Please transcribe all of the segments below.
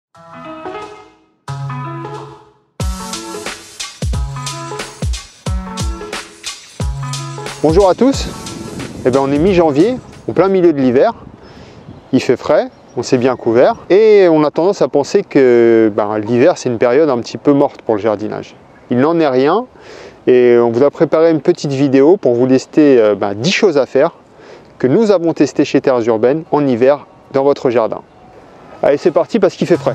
Bonjour à tous, on est mi-janvier, en plein milieu de l'hiver, il fait frais, on s'est bien couvert et on a tendance à penser que l'hiver c'est une période un petit peu morte pour le jardinage. Il n'en est rien et on vous a préparé une petite vidéo pour vous lister 10 choses à faire que nous avons testées chez Terres Urbaines en hiver dans votre jardin. Allez, c'est parti parce qu'il fait frais.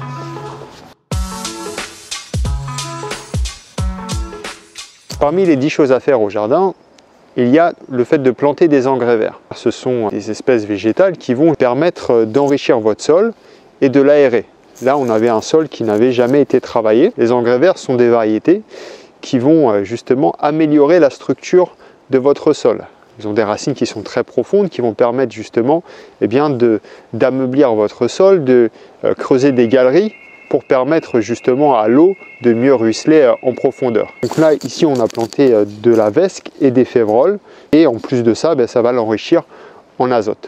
Parmi les 10 choses à faire au jardin, il y a le fait de planter des engrais verts. Ce sont des espèces végétales qui vont permettre d'enrichir votre sol et de l'aérer. Là, on avait un sol qui n'avait jamais été travaillé. Les engrais verts sont des variétés qui vont justement améliorer la structure de votre sol. Ils ont des racines qui sont très profondes, qui vont permettre justement d'ameublir votre sol, de creuser des galeries pour permettre justement à l'eau de mieux ruisseler en profondeur. Donc là, ici, on a planté de la vesque et des févroles. Et en plus de ça, ça va l'enrichir en azote.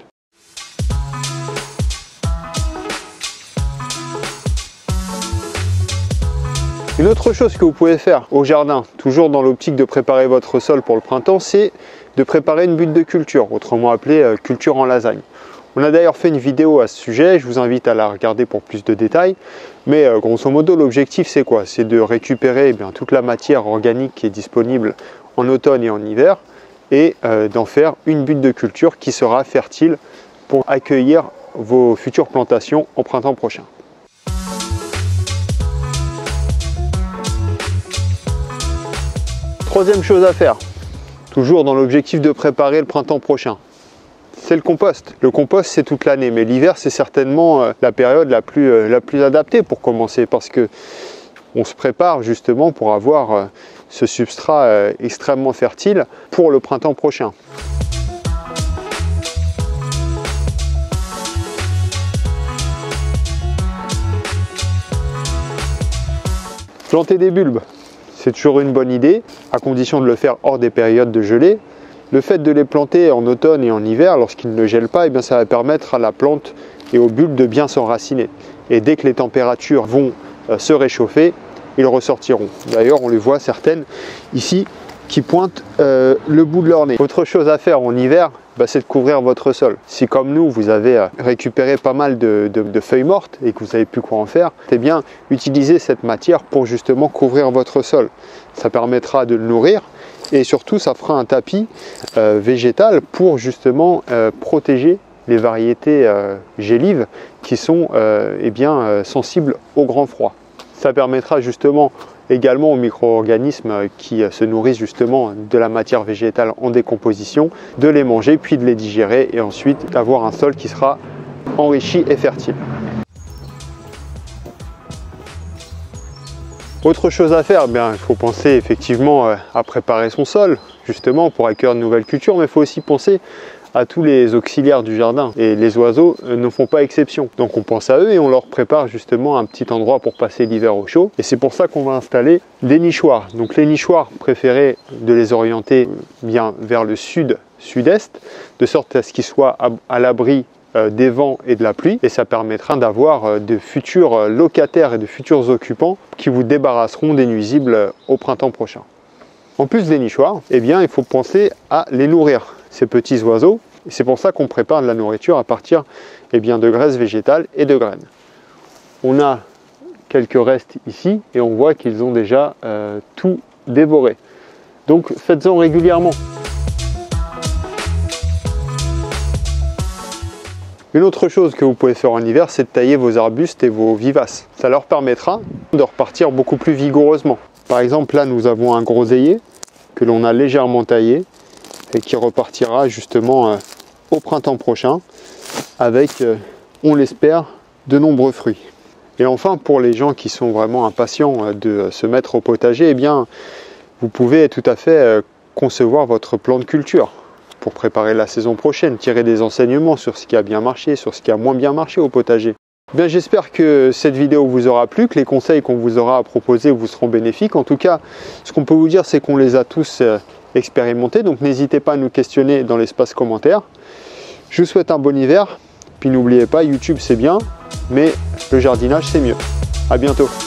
Une autre chose que vous pouvez faire au jardin, toujours dans l'optique de préparer votre sol pour le printemps, c'est de préparer une butte de culture, autrement appelée culture en lasagne. On a d'ailleurs fait une vidéo à ce sujet, je vous invite à la regarder pour plus de détails. Mais grosso modo, l'objectif c'est quoi? C'est de récupérer toute la matière organique qui est disponible en automne et en hiver et d'en faire une butte de culture qui sera fertile pour accueillir vos futures plantations au printemps prochain. Troisième chose à faire, toujours dans l'objectif de préparer le printemps prochain, c'est le compost. Le compost c'est toute l'année, mais l'hiver c'est certainement la période la plus adaptée pour commencer parce que on se prépare justement pour avoir ce substrat extrêmement fertile pour le printemps prochain. Planter des bulbes, c'est toujours une bonne idée, à condition de le faire hors des périodes de gelée. Le fait de les planter en automne et en hiver, lorsqu'ils ne gèlent pas, ça va permettre à la plante et aux bulbes de bien s'enraciner. Et dès que les températures vont se réchauffer, ils ressortiront. D'ailleurs, on les voit certaines ici qui pointent le bout de leur nez. Autre chose à faire en hiver, c'est de couvrir votre sol. Si comme nous, vous avez récupéré pas mal de feuilles mortes et que vous ne savez plus quoi en faire, utilisez cette matière pour justement couvrir votre sol. Ça permettra de le nourrir et surtout ça fera un tapis végétal pour justement protéger les variétés gélives qui sont sensibles au grand froid. Ça permettra justement également aux micro-organismes qui se nourrissent justement de la matière végétale en décomposition, de les manger puis de les digérer et ensuite d'avoir un sol qui sera enrichi et fertile. Autre chose à faire, il faut penser effectivement à préparer son sol justement pour accueillir de nouvelles cultures, mais il faut aussi penser à tous les auxiliaires du jardin et les oiseaux ne font pas exception. Donc on pense à eux et on leur prépare justement un petit endroit pour passer l'hiver au chaud et c'est pour ça qu'on va installer des nichoirs. Donc les nichoirs, préférez de les orienter bien vers le sud-sud-est de sorte à ce qu'ils soient à l'abri des vents et de la pluie et ça permettra d'avoir de futurs locataires et de futurs occupants qui vous débarrasseront des nuisibles au printemps prochain. En plus des nichoirs, il faut penser à les nourrir, ces petits oiseaux. C'est pour ça qu'on prépare de la nourriture à partir de graisses végétales et de graines. On a quelques restes ici et on voit qu'ils ont déjà tout dévoré. Donc faites-en régulièrement. Une autre chose que vous pouvez faire en hiver, c'est de tailler vos arbustes et vos vivaces. Ça leur permettra de repartir beaucoup plus vigoureusement. Par exemple, là, nous avons un groseillier que l'on a légèrement taillé et qui repartira justement au printemps prochain avec, on l'espère, de nombreux fruits. Et enfin, pour les gens qui sont vraiment impatients de se mettre au potager, vous pouvez tout à fait concevoir votre plan de culture pour préparer la saison prochaine, tirer des enseignements sur ce qui a bien marché, sur ce qui a moins bien marché au potager. J'espère que cette vidéo vous aura plu, que les conseils qu'on vous aura proposés vous seront bénéfiques. En tout cas, ce qu'on peut vous dire, c'est qu'on les a tous expérimentés, donc n'hésitez pas à nous questionner dans l'espace commentaire. Je vous souhaite un bon hiver Puis n'oubliez pas, YouTube c'est bien, mais le jardinage c'est mieux. À bientôt.